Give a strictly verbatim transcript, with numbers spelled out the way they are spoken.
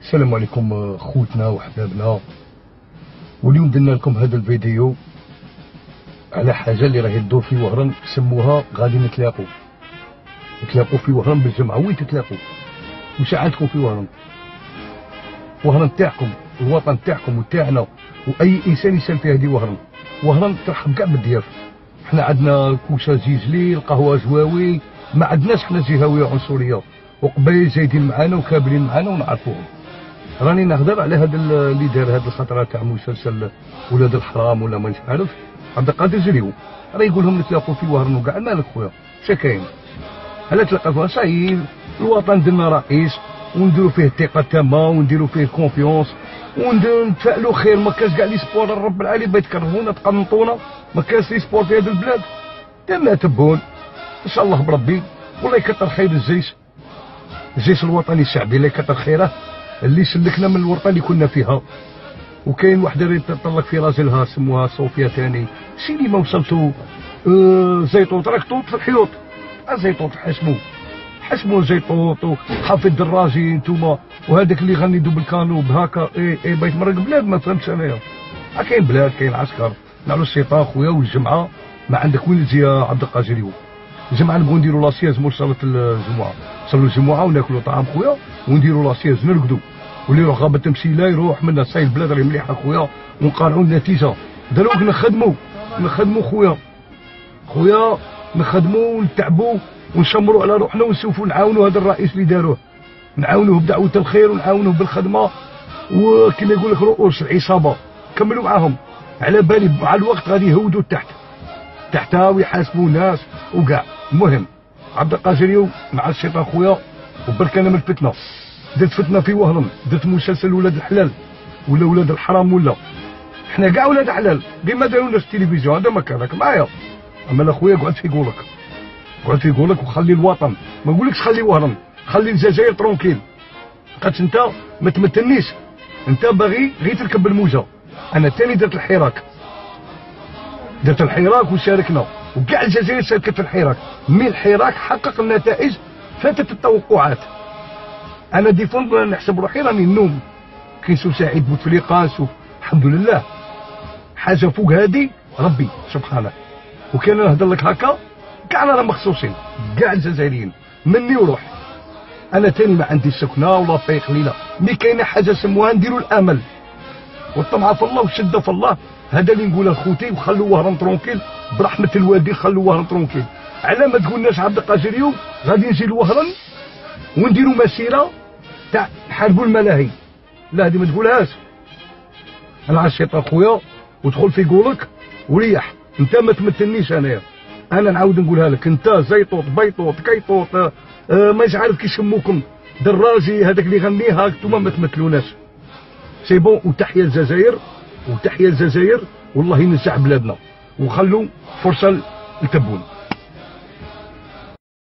السلام عليكم خوتنا وحبابنا. واليوم درنا لكم هذا الفيديو على حاجه اللي راهي تدور في وهران، سموها غادي نتلاقوا نتلاقوا في وهران بالجمعه. وين تتلاقوا؟ وش عندكم في وهران؟ وهران تاعكم، الوطن تاعكم وتاعنا، واي انسان يسال في هذه وهران. وهران ترحب كاع بالضياف. حنا عندنا الكوشه زيزلي، القهوه زواوي، ما عندناش حنا جهويه عنصريه، وقبايل زايدين معانا وكابرين معانا ونعرفوهم. راني نهضر على هذا اللي دار هذه الخطره تاع مسلسل ولاد الحرام ولا مانيش عارف، عبد القادر جريو راه يقول لهم نتلاقوا في وهران وكاع. مالك خويا شا كاين؟ على تلقى فيها صاي الوطن درنا رئيس ونديروا فيه الثقه التامه ونديروا فيه الكونفيونس ونتفائلوا خير. ما كاش كاع لي سبور الرب العالي بغا يتكرهونا تقنطونا، ما كاش لي سبور في هذه البلاد. تما تبون ان شاء الله بربي، والله يكثر خير الجيش الجيش الوطني الشعبي، الله يكثر خيره اللي سلكنا من الورطه اللي كنا فيها. وكاين وحده اللي تطلق في راجلها سموها صوفيا ثاني، سيدي ما وصلتوا آه زيطوط راك طوط في الحيوط. زيطوط حسمو حسمو زيطوط وحافظ دراجي نتوما، وهذاك اللي غني دوب الكانو بهاكا. اي اي بغيت مرق بلاد ما فهمتش انايا. كاين بلاد كاين عسكر نعلو الشيطان خويا. والجمعه ما عندك وين تجي يا عبد القادر اليوم؟ الجمعه نبغوا نديروا لاسياز مول صلاه الجمعه، نصلوا الجمعه وناكلوا طعام خويا ونديروا لاسياز نرقدوا، واللي يروح غابه تمثيله يروح منا. صاي البلاد راهي مليحه خويا ونقارعوا النتيجه. دروك نخدموا نخدموا خويا خويا نخدموا ونتعبوا ونشمروا على روحنا ونسوفوا نعاونوا هذا الرئيس اللي داروه، نعاونوه بدعوه الخير ونعاونوه بالخدمه. وكما يقول لك رؤوس العصابه كملوا معاهم، على بالي مع الوقت غادي يهودوا تحت تحتها ويحاسبوا ناس وكاع. المهم عبد القادر مع الشيطان خويا، وبرك انا من الفتنه درت فتنه في وهران، درت مسلسل ولاد الحلال ولا ولاد الحرام، ولا حنا كاع ولاد حلال غير ما دارولناش التلفزيون. هذا ما كان راك معايا. اما اخويا قعد في قولك قعد في قولك وخلي الوطن، ما نقولكش خلي وهران، خلي الجزائر ترونكيل. قالت انت ما تمثلنيش، انت باغي غير تركب الموجه. انا ثاني درت الحراك درت الحراك وشاركنا، وكاع الجزائر شاركت في الحراك. مي الحراك حقق النتائج فاتت التوقعات. انا ديفون نحسب روحي راني النوم. كاين سو سعيد بوتفليقه سو الحمد لله حاجه فوق هادي ربي سبحانه. وكان نهضر لك هكا كاع رانا مخصوصين كاع الجزائريين مني وروح. انا تاني ما عندي سكنه ولا باي قليله، مي كاينه حاجه سموها نديروا الامل والطمع في الله والشده في الله. هذا اللي نقولها خوتي، وخلوا وهران ترونكيل برحمه الوالدين، خلوا وهران ترونكيل. على ما تقولناش عبد القادر اليوم غادي نجي لوهران ونديروا مسيره تاع نحاربوا الملاهي، لا هذه ما تقولهاش. انا على الشيطان خويا ودخل في قولك وريح. انت ما تمثلنيش انايا، انا نعاود نقولها لك. انت زيطوط بيطوط كيطوط آه آه ماش عارف كي يسموكم، دراجي هذاك اللي غنيها انتوما ما تمثلوناش. سي بون. وتحيا الجزائر وتحيا الجزائر، والله ينزع بلادنا، وخلوا فرصه لتبون.